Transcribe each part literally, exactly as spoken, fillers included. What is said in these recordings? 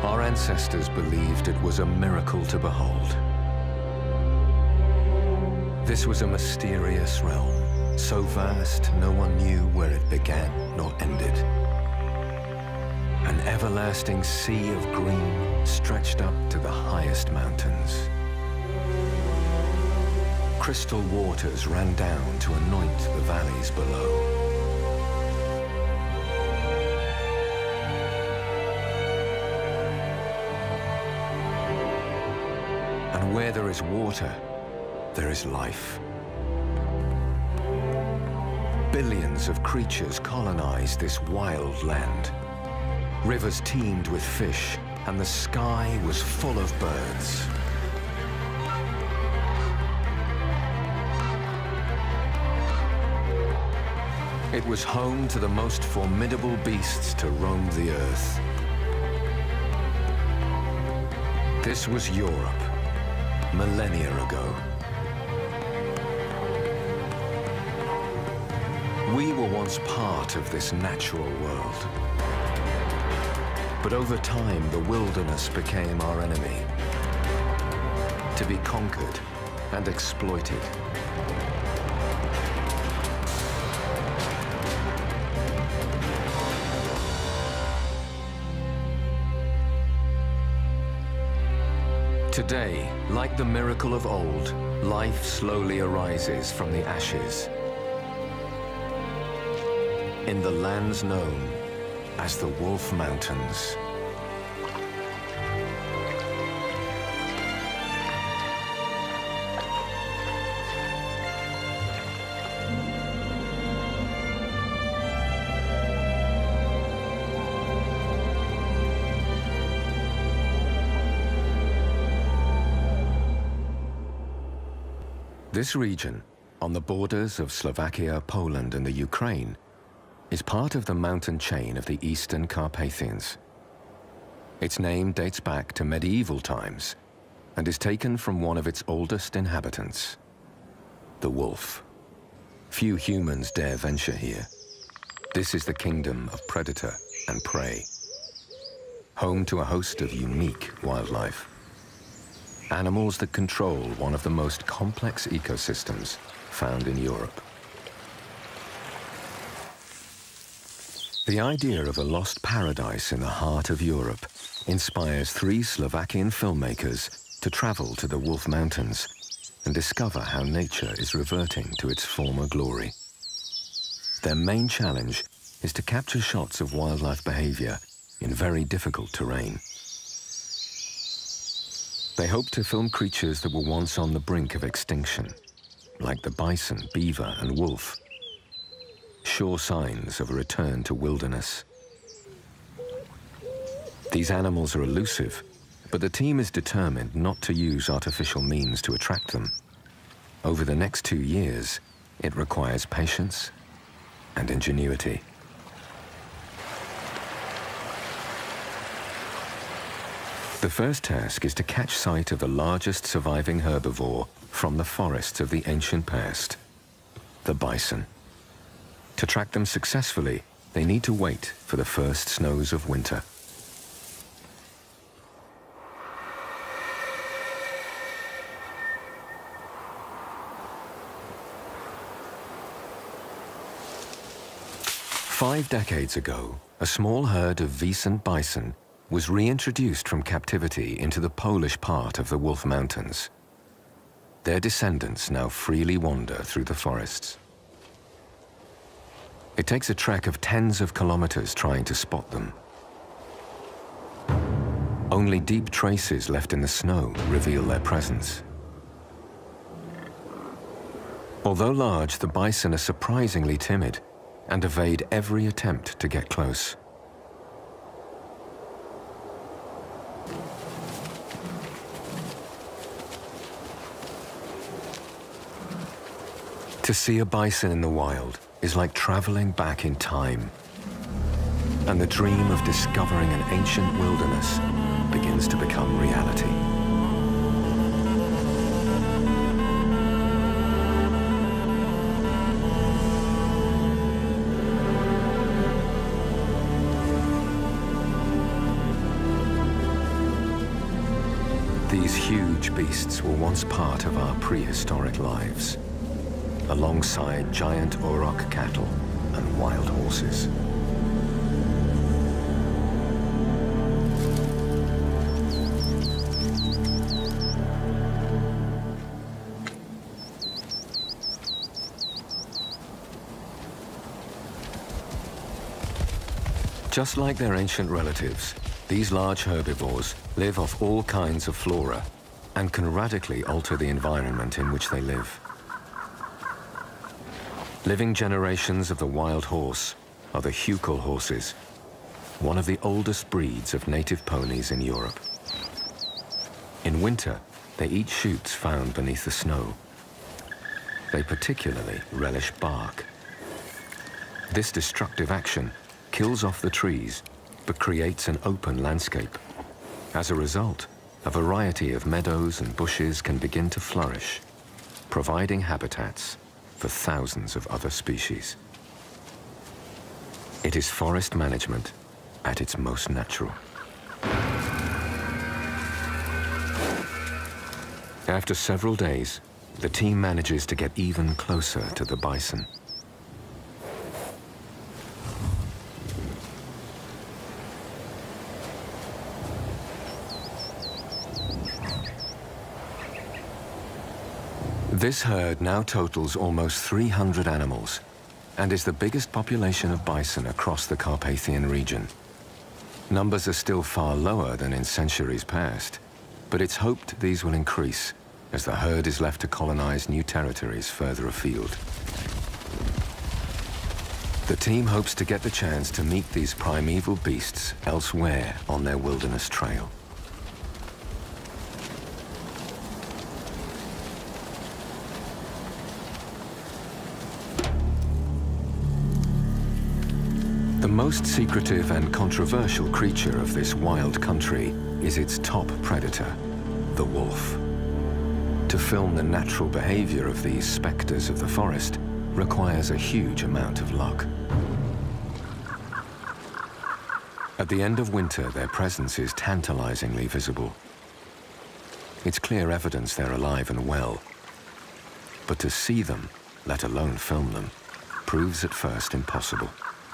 Our ancestors believed it was a miracle to behold. This was a mysterious realm, so vast no one knew where it began nor ended. An everlasting sea of green stretched up to the highest mountains. Crystal waters ran down to anoint the valleys below. And where there is water, there is life. Billions of creatures colonized this wild land. Rivers teemed with fish, and the sky was full of birds. It was home to the most formidable beasts to roam the earth. This was Europe, millennia ago. We were once part of this natural world. But over time, the wilderness became our enemy, to be conquered and exploited. Today, like the miracle of old, life slowly arises from the ashes in the lands known as the Wolf Mountains. This region, on the borders of Slovakia, Poland, and the Ukraine, is part of the mountain chain of the Eastern Carpathians. Its name dates back to medieval times and is taken from one of its oldest inhabitants, the wolf. Few humans dare venture here. This is the kingdom of predator and prey, home to a host of unique wildlife. Animals that control one of the most complex ecosystems found in Europe. The idea of a lost paradise in the heart of Europe inspires three Slovakian filmmakers to travel to the Wolf Mountains and discover how nature is reverting to its former glory. Their main challenge is to capture shots of wildlife behavior in very difficult terrain. They hope to film creatures that were once on the brink of extinction, like the bison, beaver, and wolf, sure signs of a return to wilderness. These animals are elusive, but the team is determined not to use artificial means to attract them. Over the next two years, it requires patience and ingenuity. The first task is to catch sight of the largest surviving herbivore from the forests of the ancient past, the bison. To track them successfully, they need to wait for the first snows of winter. Five decades ago, a small herd of Vicent bison was reintroduced from captivity into the Polish part of the Wolf Mountains. Their descendants now freely wander through the forests. It takes a trek of tens of kilometers trying to spot them. Only deep traces left in the snow reveal their presence. Although large, the bison are surprisingly timid and evade every attempt to get close. To see a bison in the wild is like traveling back in time, and the dream of discovering an ancient wilderness begins to become reality. These huge beasts were once part of our prehistoric lives, alongside giant auroch cattle and wild horses. Just like their ancient relatives, these large herbivores live off all kinds of flora and can radically alter the environment in which they live. Living generations of the wild horse are the Hucul horses, one of the oldest breeds of native ponies in Europe. In winter, they eat shoots found beneath the snow. They particularly relish bark. This destructive action kills off the trees, but creates an open landscape. As a result, a variety of meadows and bushes can begin to flourish, providing habitats for thousands of other species. It is forest management at its most natural. After several days, the team manages to get even closer to the bison. This herd now totals almost three hundred animals and is the biggest population of bison across the Carpathian region. Numbers are still far lower than in centuries past, but it's hoped these will increase as the herd is left to colonize new territories further afield. The team hopes to get the chance to meet these primeval beasts elsewhere on their wilderness trail. The most secretive and controversial creature of this wild country is its top predator, the wolf. To film the natural behavior of these specters of the forest requires a huge amount of luck. At the end of winter, their presence is tantalizingly visible. It's clear evidence they're alive and well. But to see them, let alone film them, proves at first impossible.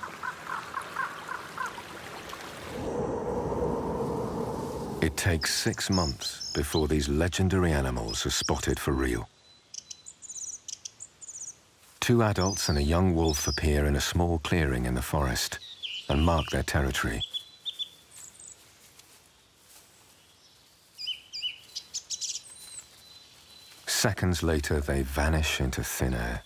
It takes six months before these legendary animals are spotted for real. Two adults and a young wolf appear in a small clearing in the forest and mark their territory. Seconds later, they vanish into thin air.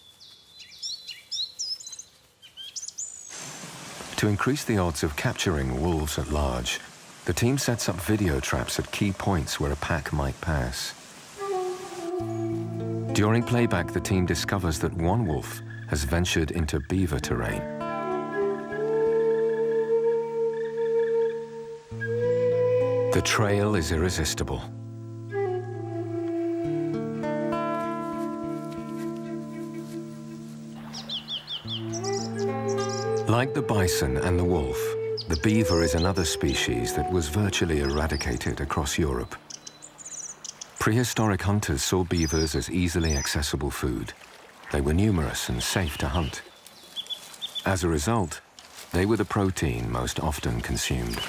To increase the odds of capturing wolves at large, the team sets up video traps at key points where a pack might pass. During playback, the team discovers that one wolf has ventured into beaver terrain. The trail is irresistible. Like the bison and the wolf, the beaver is another species that was virtually eradicated across Europe. Prehistoric hunters saw beavers as easily accessible food. They were numerous and safe to hunt. As a result, they were the protein most often consumed.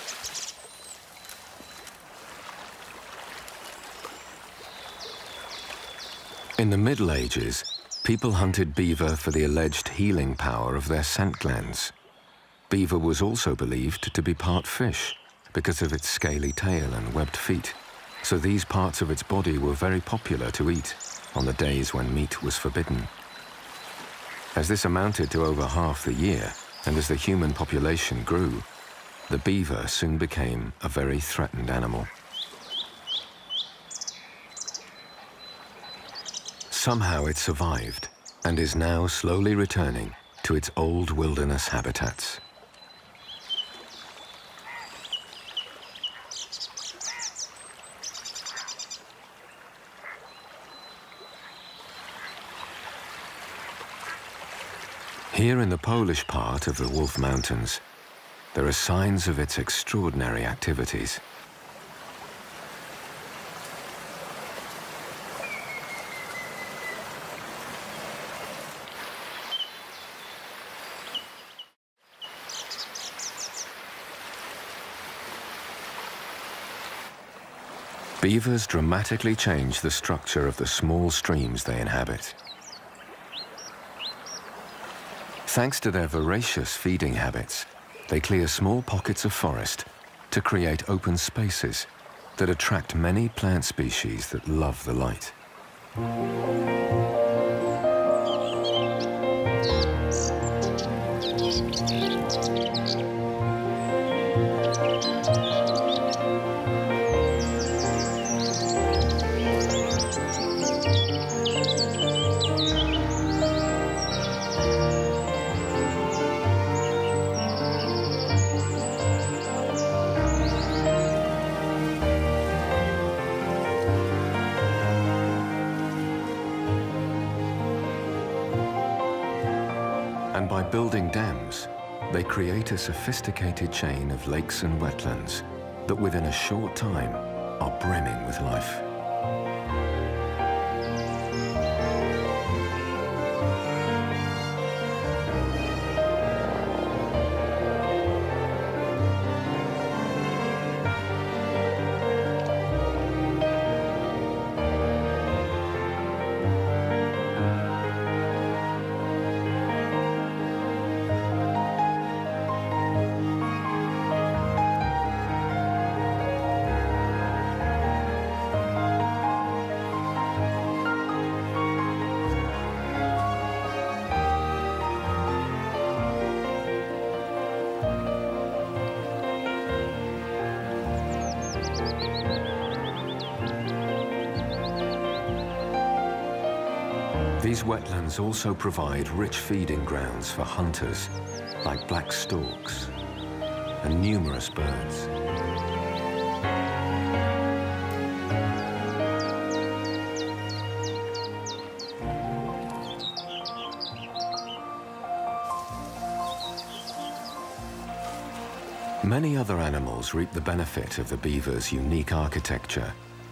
In the Middle Ages, people hunted beaver for the alleged healing power of their scent glands. Beaver was also believed to be part fish because of its scaly tail and webbed feet, so these parts of its body were very popular to eat on the days when meat was forbidden. As this amounted to over half the year, and as the human population grew, the beaver soon became a very threatened animal. Somehow it survived and is now slowly returning to its old wilderness habitats. Here in the Polish part of the Wolf Mountains, there are signs of its extraordinary activities. Beavers dramatically change the structure of the small streams they inhabit. Thanks to their voracious feeding habits, they clear small pockets of forest to create open spaces that attract many plant species that love the light. And by building dams, they create a sophisticated chain of lakes and wetlands that within a short time are brimming with life. These wetlands also provide rich feeding grounds for hunters like black storks and numerous birds. Many other animals reap the benefit of the beaver's unique architecture.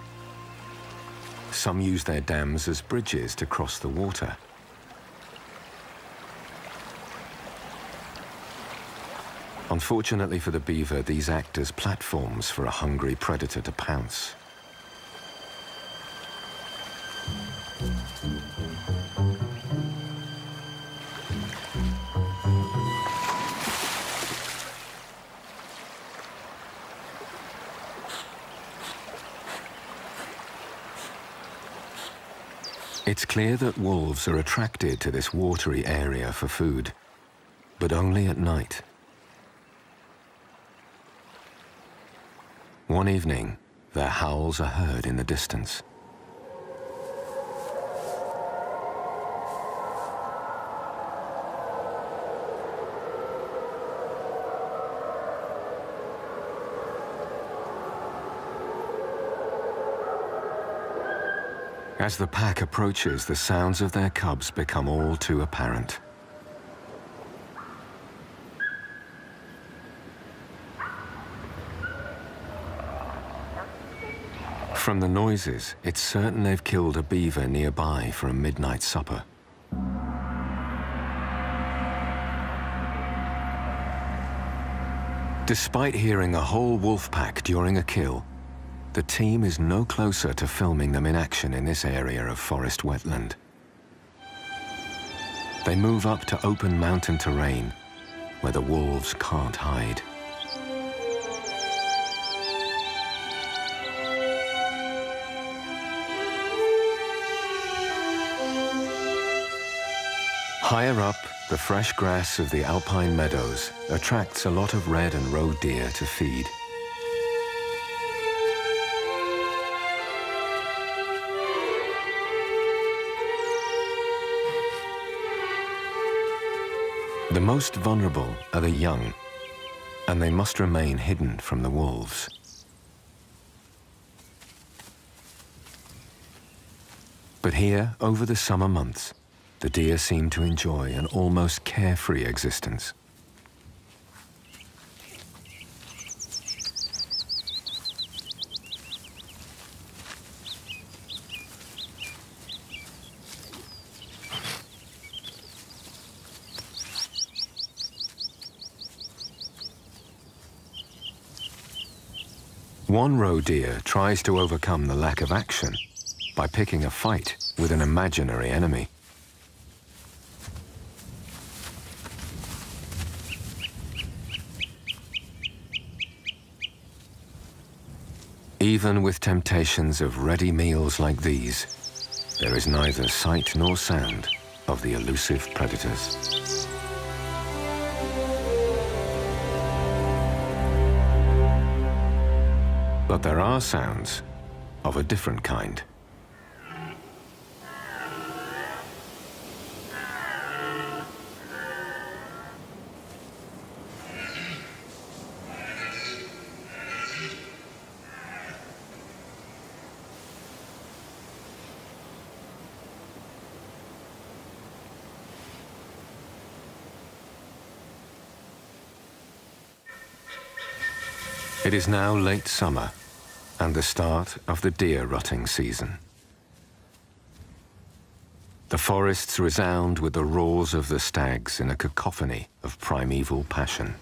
Some use their dams as bridges to cross the water. Unfortunately for the beaver, these act as platforms for a hungry predator to pounce. It's clear that wolves are attracted to this watery area for food, but only at night. One evening, their howls are heard in the distance. As the pack approaches, the sounds of their cubs become all too apparent. From the noises, it's certain they've killed a beaver nearby for a midnight supper. Despite hearing a whole wolf pack during a kill, the team is no closer to filming them in action in this area of forest wetland. They move up to open mountain terrain where the wolves can't hide. Higher up, the fresh grass of the alpine meadows attracts a lot of red and roe deer to feed. The most vulnerable are the young, and they must remain hidden from the wolves. But here, over the summer months, the deer seem to enjoy an almost carefree existence. One roe deer tries to overcome the lack of action by picking a fight with an imaginary enemy. Even with temptations of ready meals like these, there is neither sight nor sound of the elusive predators. But there are sounds of a different kind. It is now late summer and the start of the deer rutting season. The forests resound with the roars of the stags in a cacophony of primeval passion.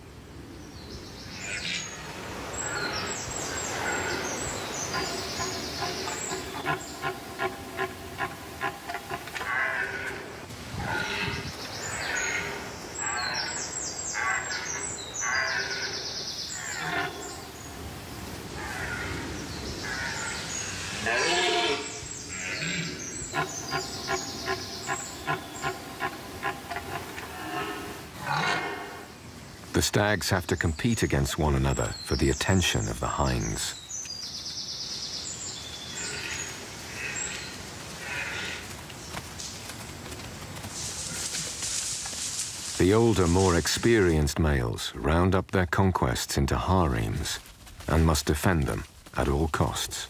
The stags have to compete against one another for the attention of the hinds. The older, more experienced males round up their conquests into harems and must defend them at all costs.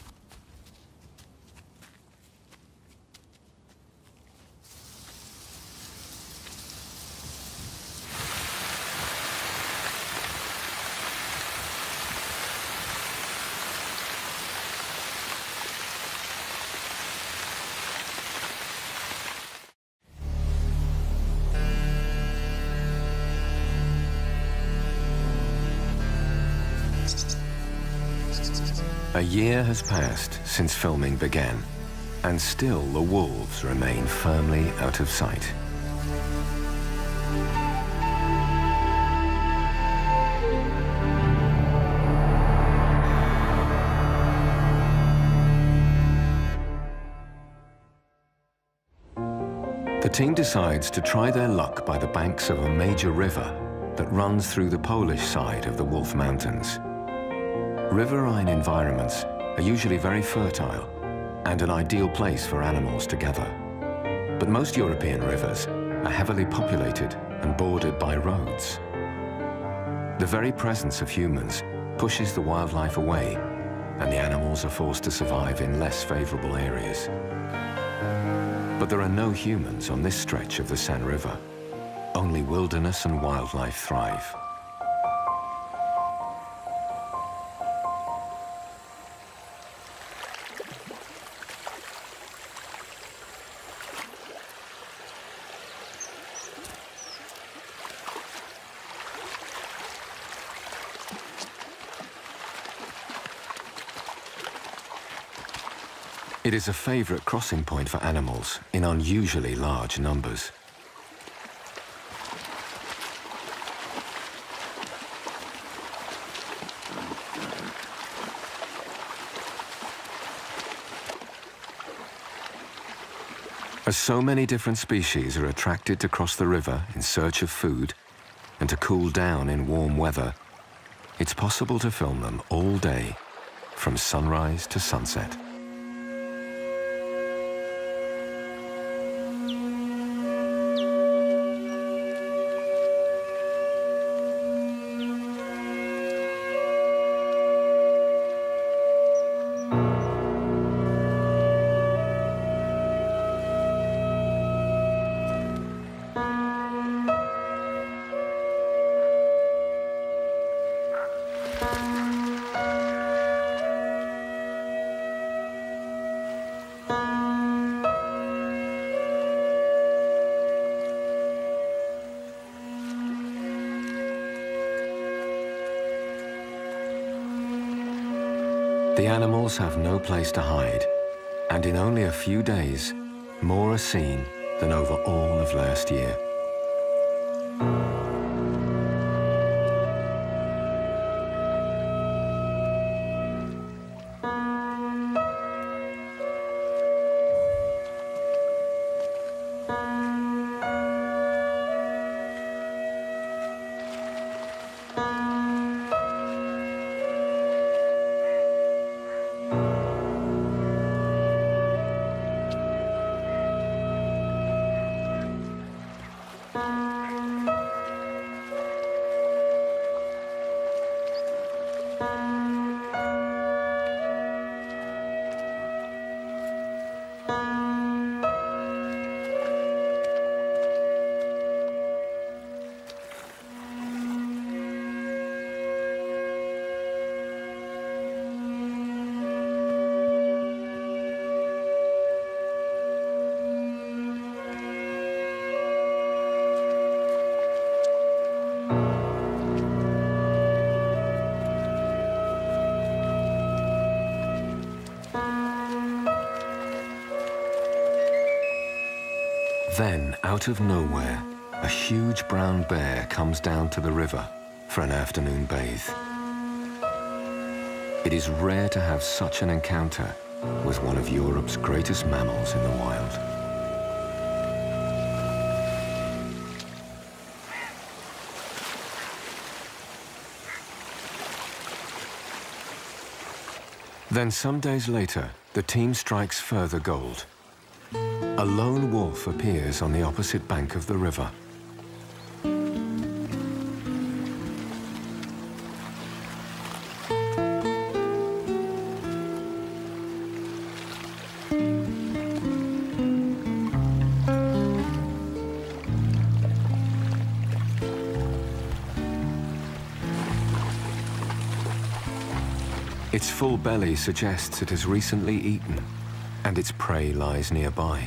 A year has passed since filming began, and still the wolves remain firmly out of sight. The team decides to try their luck by the banks of a major river that runs through the Polish side of the Wolf Mountains. Riverine environments are usually very fertile and an ideal place for animals to gather. But most European rivers are heavily populated and bordered by roads. The very presence of humans pushes the wildlife away, and the animals are forced to survive in less favorable areas. But there are no humans on this stretch of the Seine River. Only wilderness and wildlife thrive. It is a favorite crossing point for animals in unusually large numbers. As so many different species are attracted to cross the river in search of food and to cool down in warm weather, it's possible to film them all day, from sunrise to sunset. The animals have no place to hide, and in only a few days, more are seen than over all of last year. Then, out of nowhere, a huge brown bear comes down to the river for an afternoon bathe. It is rare to have such an encounter with one of Europe's greatest mammals in the wild. Then some days later, the team strikes further gold. A lone wolf appears on the opposite bank of the river. Its full belly suggests it has recently eaten, and its prey lies nearby.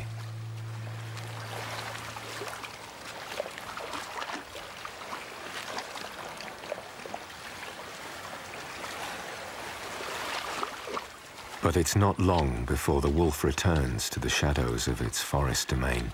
But it's not long before the wolf returns to the shadows of its forest domain.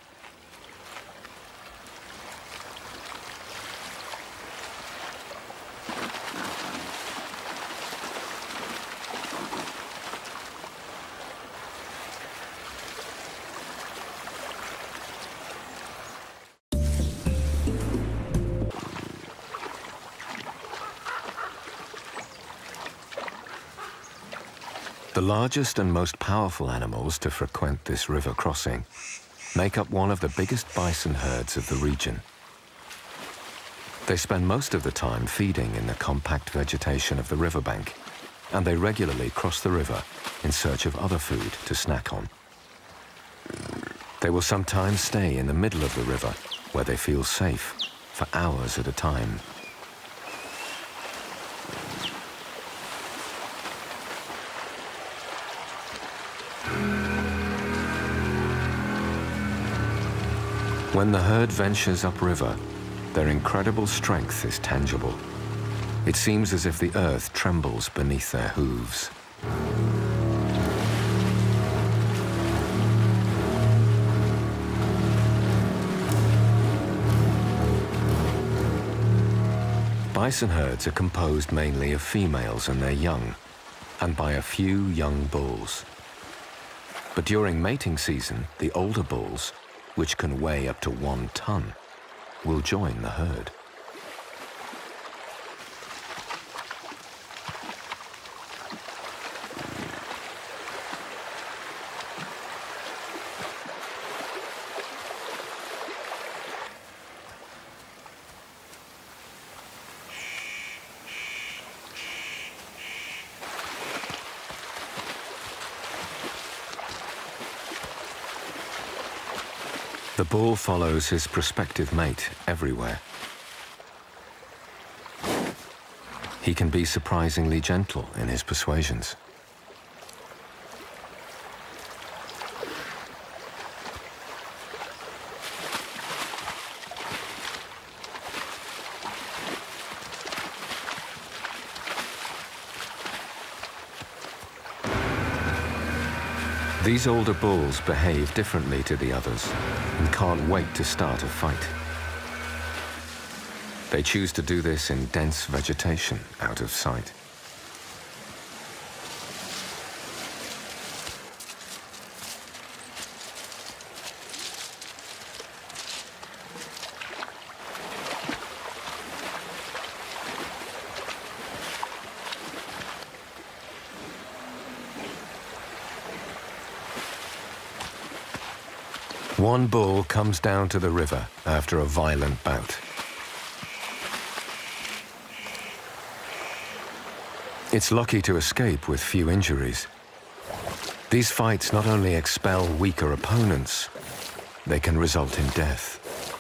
The largest and most powerful animals to frequent this river crossing make up one of the biggest bison herds of the region. They spend most of the time feeding in the compact vegetation of the riverbank, and they regularly cross the river in search of other food to snack on. They will sometimes stay in the middle of the river, where they feel safe, for hours at a time. When the herd ventures upriver, their incredible strength is tangible. It seems as if the earth trembles beneath their hooves. Bison herds are composed mainly of females and their young, and by a few young bulls. But during mating season, the older bulls, which can weigh up to one ton, will join the herd. The bull follows his prospective mate everywhere. He can be surprisingly gentle in his persuasions. These older bulls behave differently to the others and can't wait to start a fight. They choose to do this in dense vegetation out of sight. One bull comes down to the river after a violent bout. It's lucky to escape with few injuries. These fights not only expel weaker opponents, they can result in death.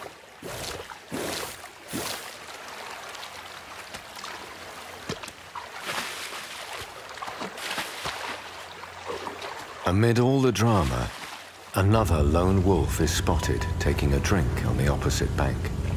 Amid all the drama, another lone wolf is spotted taking a drink on the opposite bank.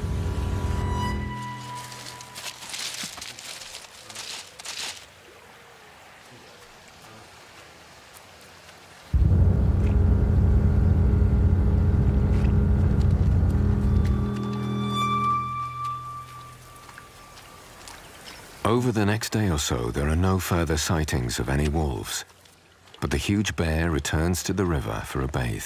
Over the next day or so, there are no further sightings of any wolves, but the huge bear returns to the river for a bathe.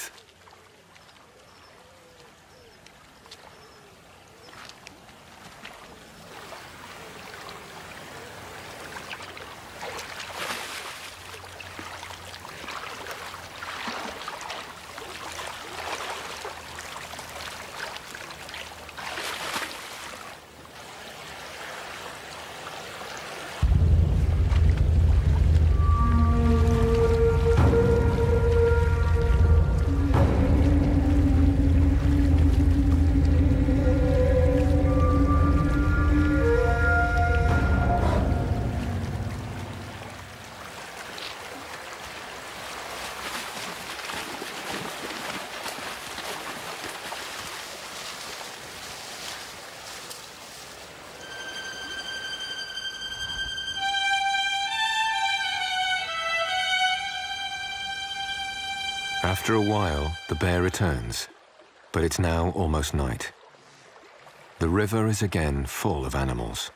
After a while, the bear returns, but it's now almost night. The river is again full of animals.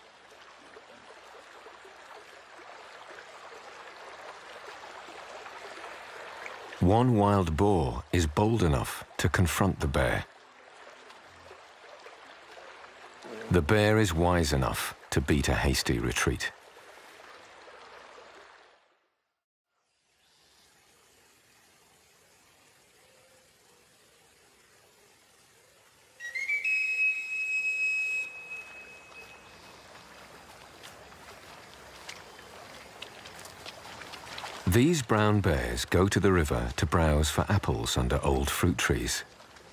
One wild boar is bold enough to confront the bear. The bear is wise enough to beat a hasty retreat. These brown bears go to the river to browse for apples under old fruit trees.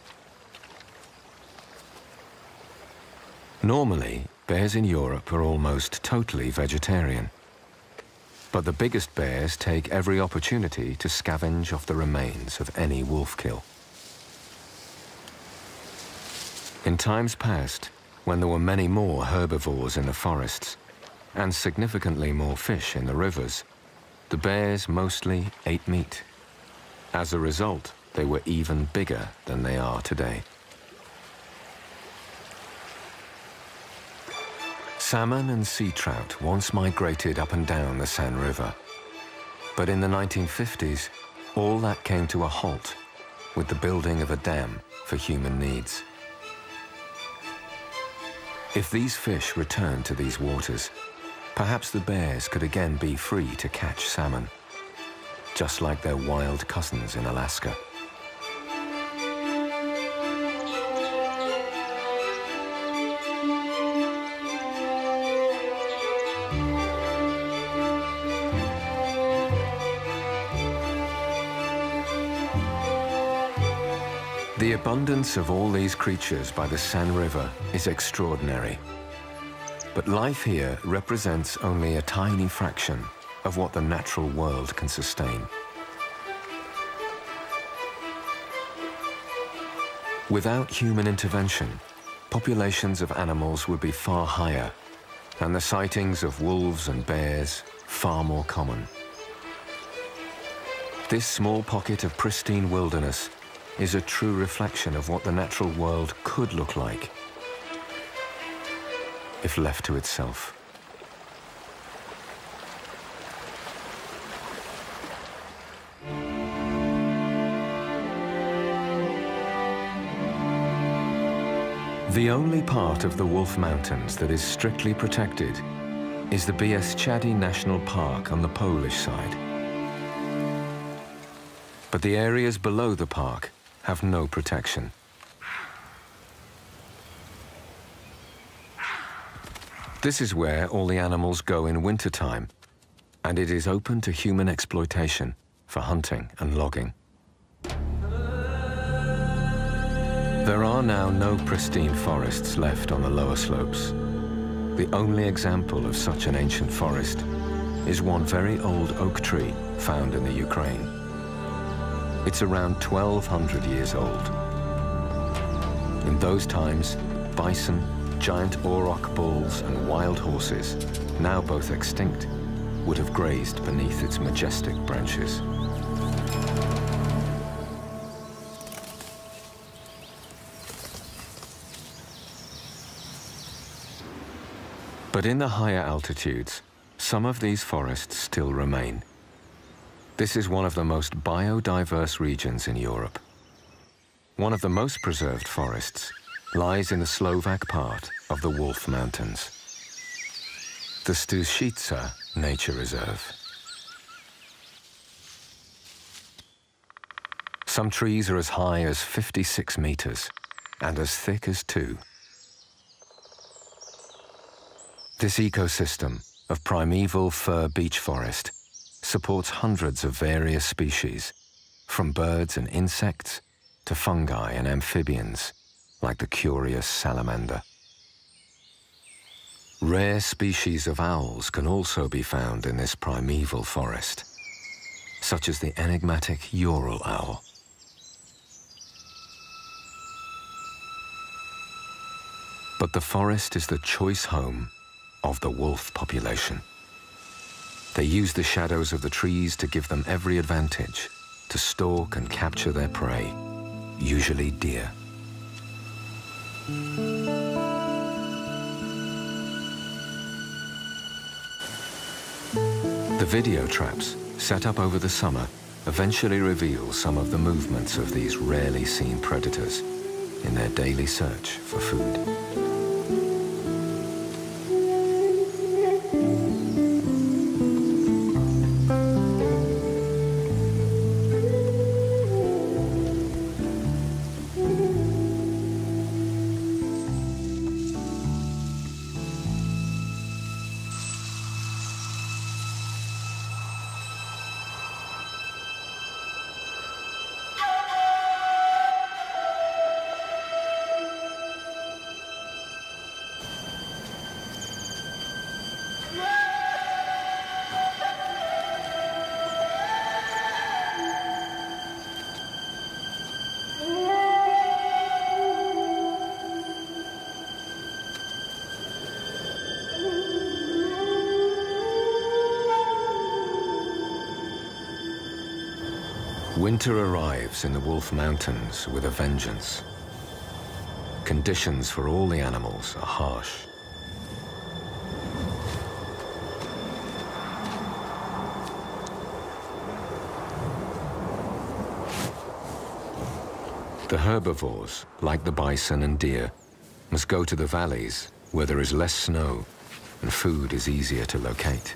Normally, bears in Europe are almost totally vegetarian. But the biggest bears take every opportunity to scavenge off the remains of any wolf kill. In times past, when there were many more herbivores in the forests and significantly more fish in the rivers, the bears mostly ate meat. As a result, they were even bigger than they are today. Salmon and sea trout once migrated up and down the Seine River. But in the nineteen fifties, all that came to a halt with the building of a dam for human needs. If these fish returned to these waters, perhaps the bears could again be free to catch salmon, just like their wild cousins in Alaska. The abundance of all these creatures by the Seine River is extraordinary. But life here represents only a tiny fraction of what the natural world can sustain. Without human intervention, populations of animals would be far higher, and the sightings of wolves and bears far more common. This small pocket of pristine wilderness is a true reflection of what the natural world could look like if left to itself. The only part of the Wolf Mountains that is strictly protected is the Bieszczady National Park on the Polish side. But the areas below the park have no protection. This is where all the animals go in wintertime, and it is open to human exploitation for hunting and logging. There are now no pristine forests left on the lower slopes. The only example of such an ancient forest is one very old oak tree found in the Ukraine. It's around twelve hundred years old. In those times, bison, giant auroch bulls and wild horses, now both extinct, would have grazed beneath its majestic branches. But in the higher altitudes, some of these forests still remain. This is one of the most biodiverse regions in Europe. One of the most preserved forests lies in the Slovak part of the Wolf Mountains, the Stušica Nature Reserve. Some trees are as high as fifty-six meters and as thick as two. This ecosystem of primeval fir beech forest supports hundreds of various species, from birds and insects to fungi and amphibians, like the curious salamander. Rare species of owls can also be found in this primeval forest, such as the enigmatic Ural owl. But the forest is the choice home of the wolf population. They use the shadows of the trees to give them every advantage to stalk and capture their prey, usually deer. The video traps set up over the summer eventually reveal some of the movements of these rarely seen predators in their daily search for food. Winter arrives in the Wolf Mountains with a vengeance. Conditions for all the animals are harsh. The herbivores, like the bison and deer, must go to the valleys where there is less snow and food is easier to locate.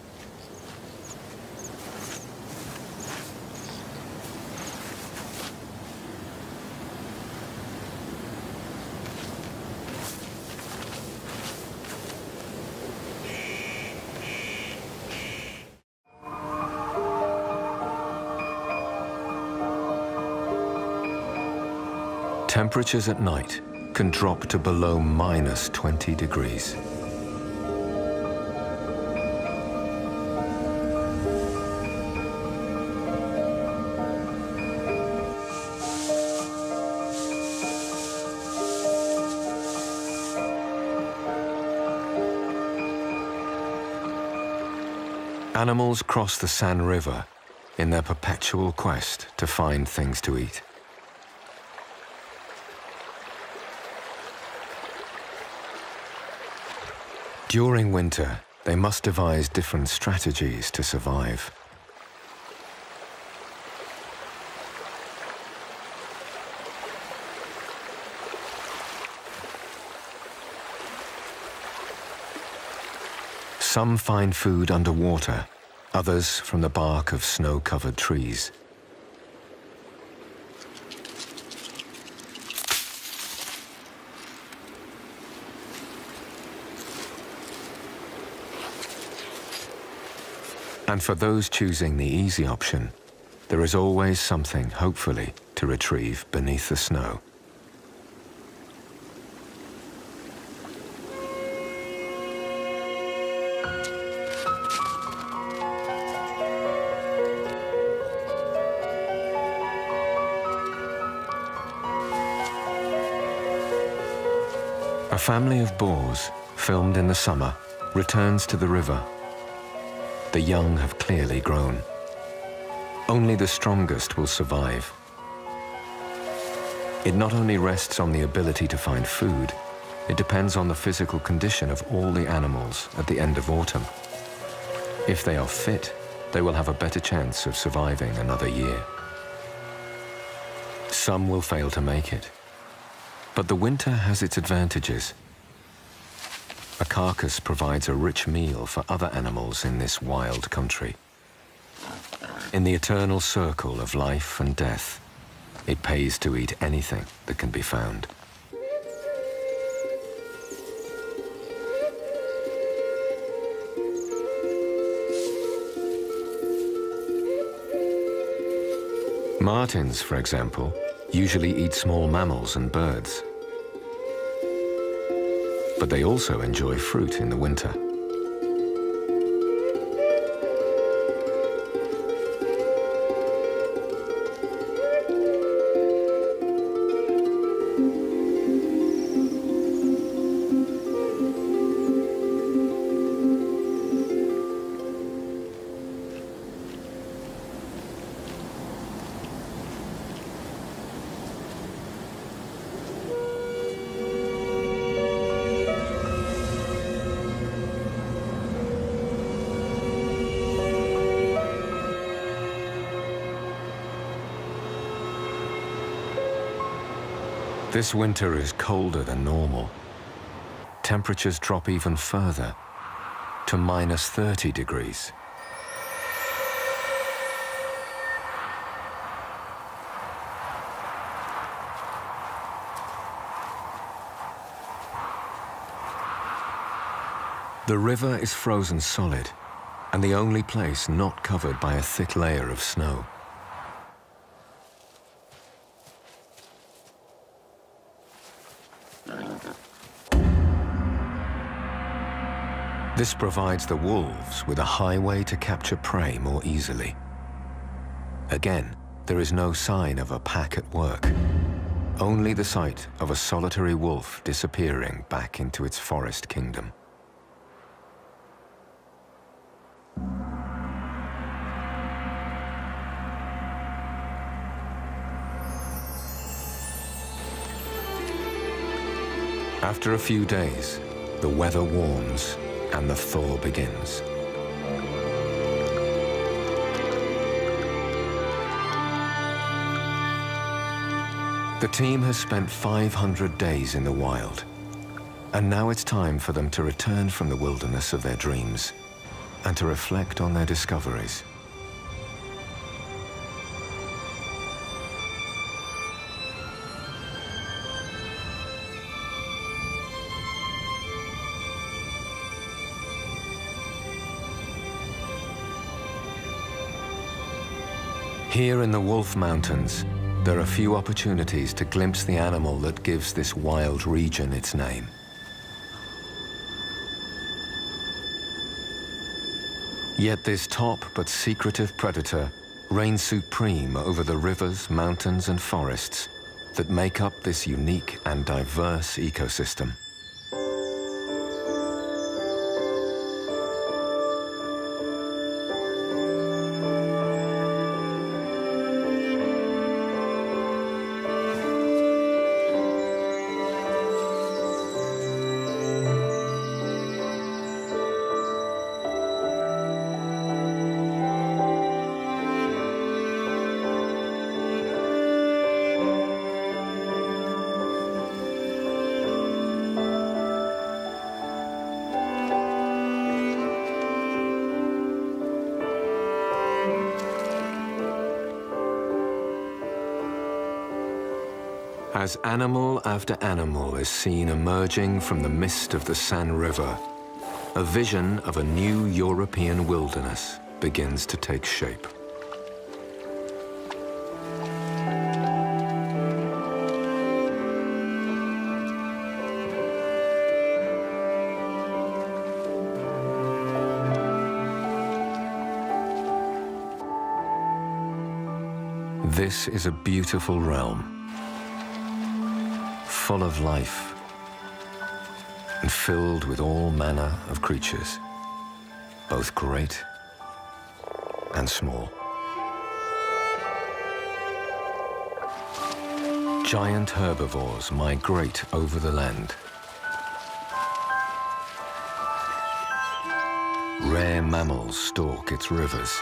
Temperatures at night can drop to below minus twenty degrees. Animals cross the San River in their perpetual quest to find things to eat. During winter, they must devise different strategies to survive. Some find food underwater, others from the bark of snow-covered trees. And for those choosing the easy option, there is always something, hopefully, to retrieve beneath the snow. A family of boars, filmed in the summer, returns to the river. The young have clearly grown. Only the strongest will survive. It not only rests on the ability to find food, it depends on the physical condition of all the animals at the end of autumn. If they are fit, they will have a better chance of surviving another year. Some will fail to make it. But the winter has its advantages. A carcass provides a rich meal for other animals in this wild country. In the eternal circle of life and death, it pays to eat anything that can be found. Martins, for example, usually eat small mammals and birds. But they also enjoy fruit in the winter. This winter is colder than normal. Temperatures drop even further, to minus thirty degrees. The river is frozen solid, and the only place not covered by a thick layer of snow. This provides the wolves with a highway to capture prey more easily. Again, there is no sign of a pack at work, only the sight of a solitary wolf disappearing back into its forest kingdom. After a few days, the weather warms and the thaw begins. The team has spent five hundred days in the wild, and now it's time for them to return from the wilderness of their dreams and to reflect on their discoveries. Here in the Wolf Mountains, there are few opportunities to glimpse the animal that gives this wild region its name. Yet this top but secretive predator reigns supreme over the rivers, mountains, and forests that make up this unique and diverse ecosystem. As animal after animal is seen emerging from the mist of the San River, a vision of a new European wilderness begins to take shape. This is a beautiful realm, full of life and filled with all manner of creatures, both great and small. Giant herbivores migrate over the land. Rare mammals stalk its rivers.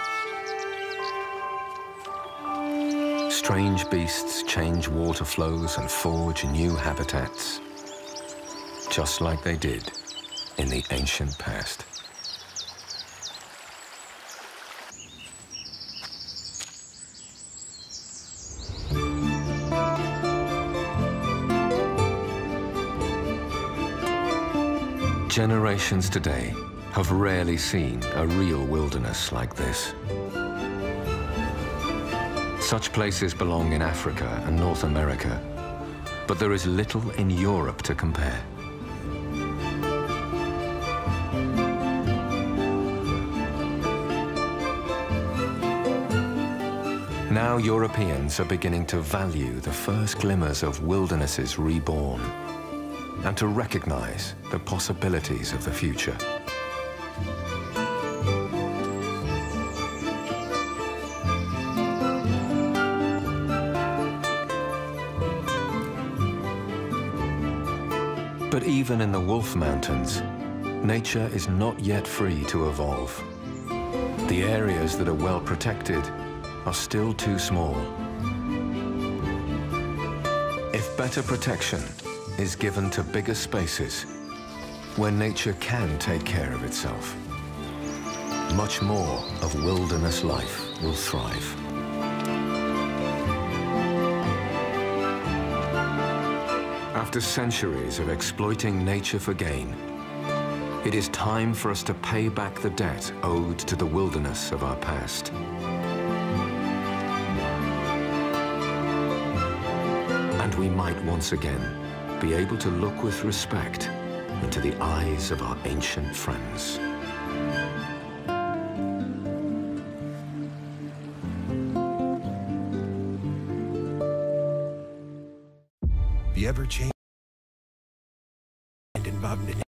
Strange beasts change water flows and forge new habitats, just like they did in the ancient past. Generations today have rarely seen a real wilderness like this. Such places belong in Africa and North America, but there is little in Europe to compare. Now Europeans are beginning to value the first glimmers of wildernesses reborn and to recognize the possibilities of the future. But even in the Wolf Mountains, nature is not yet free to evolve. The areas that are well protected are still too small. If better protection is given to bigger spaces, where nature can take care of itself, much more of wilderness life will thrive. After centuries of exploiting nature for gain, it is time for us to pay back the debt owed to the wilderness of our past. And we might once again be able to look with respect into the eyes of our ancient friends. The ever-changing and involved in